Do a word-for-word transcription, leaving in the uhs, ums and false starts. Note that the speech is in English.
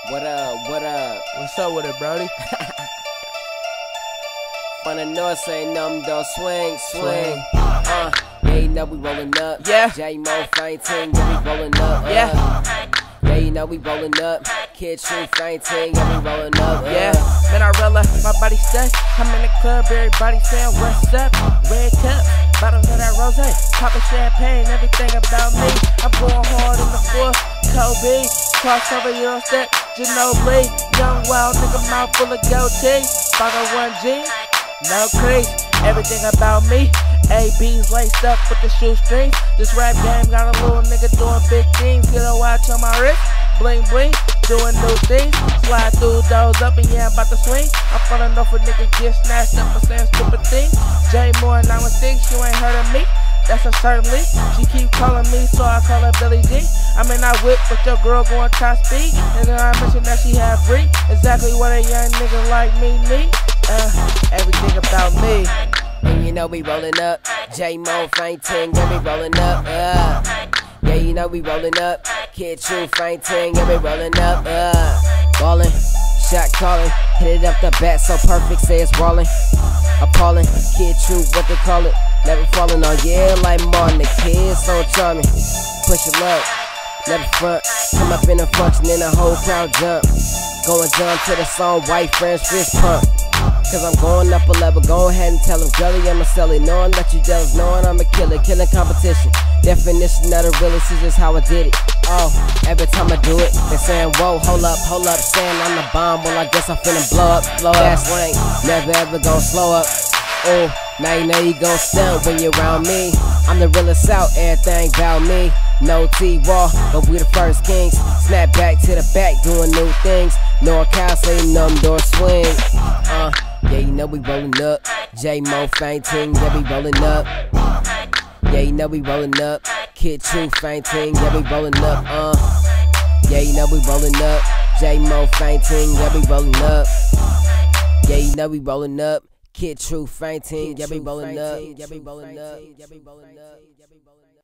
What up, what up? What's up with it, Brody? From the north, say nothing, don't swing, swing. Swing. Uh, yeah, you know we rolling up. Yeah. J-Mo, fainting, yeah, we rolling up. Uh, Yeah. Yeah, you know we rolling up. Kid True, fainting, yeah, we rolling up. Uh, Yeah, man, I realize my body stuck. I'm in the club, everybody saying what's up. Red cup, bottles of that rose, popping champagne, everything about me. I'm going hard in the fourth, Kobe, crossover, Euro step, Ginobili, young wild nigga, mouth full of goatee. five oh one G, no crease, everything about me. A B's laced up with the shoestrings. This rap game got a little nigga doing big things. Get a watch on my wrist, bling bling, doing new things. Slide through those up and yeah, I'm about to swing. I'm front enough a nigga get snatched up for saying stupid things. J Moore nine one six, you ain't heard of me. That's a certainly. She keep calling me, so I call her Billy G. I mean, I whip with your girl going top speed. And then I mentioned that she had free. Exactly what a young nigga like me need. Uh, everything about me. And you know we rolling up. J-Mo, fainting, yeah, we rolling up. Uh, yeah, you know we rolling up. Kid True, fainting, yeah, we rolling up. Uh, ballin', shot calling, hit it up the bat so perfect, say it's rolling. Appalling, Kid True, what they call it. Never falling on, yeah, like Martin, the kid so charming. Push your luck, never front. Come up in a function and the whole crowd jump. Going jump to the song, white French fist pump. Cause I'm going up a level, go ahead and tell him, girlie, I'ma sell it. Knowing that you jealous, knowing I'm a killer, killing competition. Definition of the realest is just how I did it. Oh, every time I do it, they saying, whoa, hold up, hold up, saying I'm the bomb. Well, I guess I'm finna blow up, blow up. That's lame, never ever gon' slow up. Oh, now you know you gon' stunt when you're around me. I'm the realest out, everything about me. No T-Raw, but we the first kings. Snap back to the back, doing new things. NorCal say numb door swing. Uh, yeah, you know we rolling up. J-Mo fainting, yeah, we rolling up. Yeah, you know we rolling up. Kid True fainting, yeah, we rolling up. Uh, yeah, you know we rolling up. J-Mo fainting, yeah, we rolling up. Yeah, you know we rolling up. Kid True fainting, yeah, we rolling up. Yeah, we rolling up. Yeah, we rolling up.